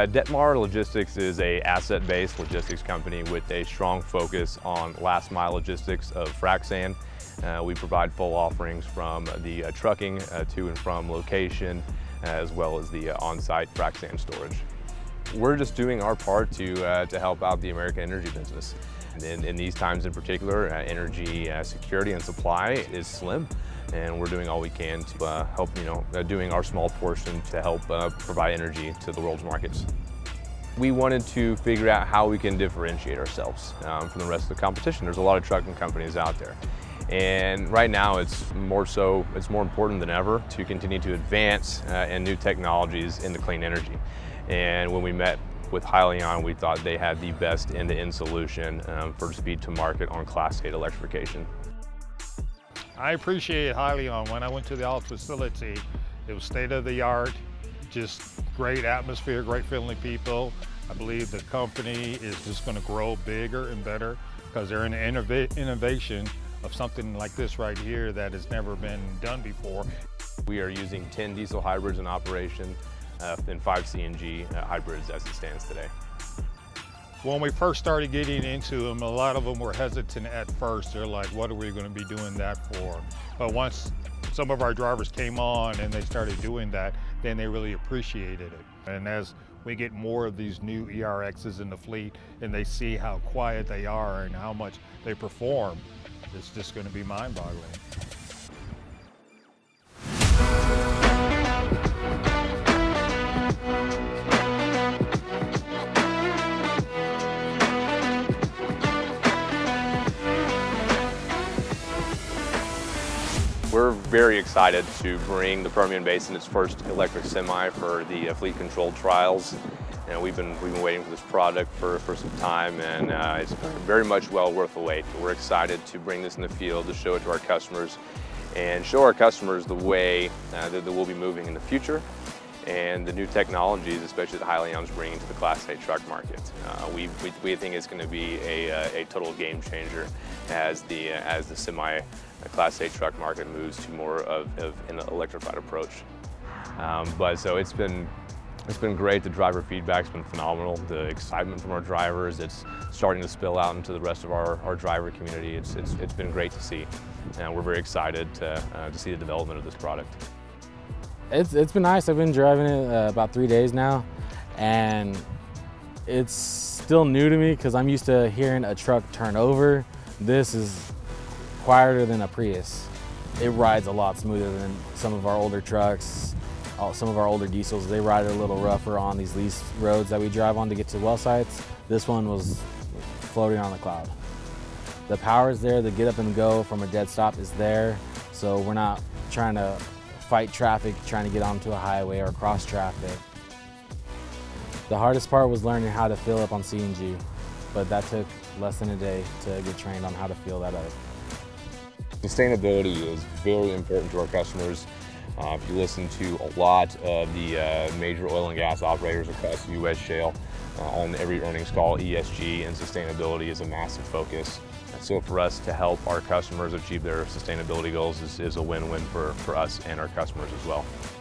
Detmar Logistics is an asset-based logistics company with a strong focus on last-mile logistics of frac sand. We provide full offerings from the trucking to and from location, as well as the on-site frac sand storage. We're just doing our part to help out the American energy business. In these times in particular, energy security and supply is slim, and we're doing all we can to help, doing our small portion to help provide energy to the world's markets. We wanted to figure out how we can differentiate ourselves from the rest of the competition. There's a lot of trucking companies out there. And right now it's more important than ever to continue to advance in new technologies into clean energy. And when we met with Hyliion, we thought they had the best end-to-end solution for speed to market on Class 8 electrification. I appreciate Hyliion. When I went to the office facility, it was state-of-the-art, just great atmosphere, great friendly people. I believe the company is just going to grow bigger and better because they're in the innovation of something like this right here that has never been done before. We are using 10 diesel hybrids in operation and 5 CNG hybrids as it stands today. When we first started getting into them, a lot of them were hesitant at first. They're like, what are we going to be doing that for? But once some of our drivers came on and they started doing that, then they really appreciated it. And as we get more of these new ERXs in the fleet and they see how quiet they are and how much they perform, it's just going to be mind-boggling. We're very excited to bring the Permian Basin its first electric semi for the fleet control trials. We've been waiting for this product for some time, and it's very much well worth the wait. We're excited to bring this in the field to show it to our customers and show our customers the way that we'll be moving in the future and the new technologies, especially that Hyliion's bringing to the Class 8 truck market. We think it's going to be a total game changer as the semi Class 8 truck market moves to more of an electrified approach. So it's been great. The driver feedback's been phenomenal. The excitement from our drivers, it's starting to spill out into the rest of our driver community. It's been great to see, and we're very excited to see the development of this product. It's been nice. I've been driving it about 3 days now, and it's still new to me because I'm used to hearing a truck turn over. This is quieter than a Prius. It rides a lot smoother than some of our older trucks. Some of our older diesels, they ride a little rougher on these lease roads that we drive on to get to well sites. This one was floating on the cloud. The power is there, the get up and go from a dead stop is there, so we're not trying to fight traffic, trying to get onto a highway or cross traffic. The hardest part was learning how to fill up on CNG, but that took less than a day to get trained on how to fill that up. Sustainability is very important to our customers. If you listen to a lot of the major oil and gas operators across the U.S. shale, on every earnings call, ESG and sustainability is a massive focus. So for us to help our customers achieve their sustainability goals is a win-win for us and our customers as well.